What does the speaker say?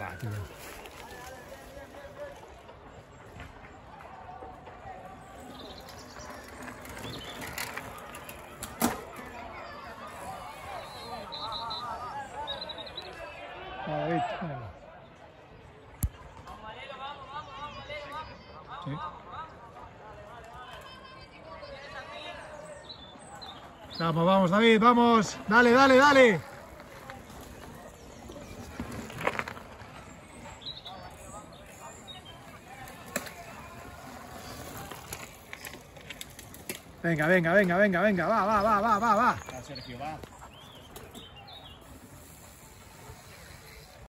Buah, tío. David, sí. Vamos, vamos, David, vamos. Dale, dale, dale. Venga, venga, venga, venga, venga. Va, va, va, va, va, va. Sergio, va.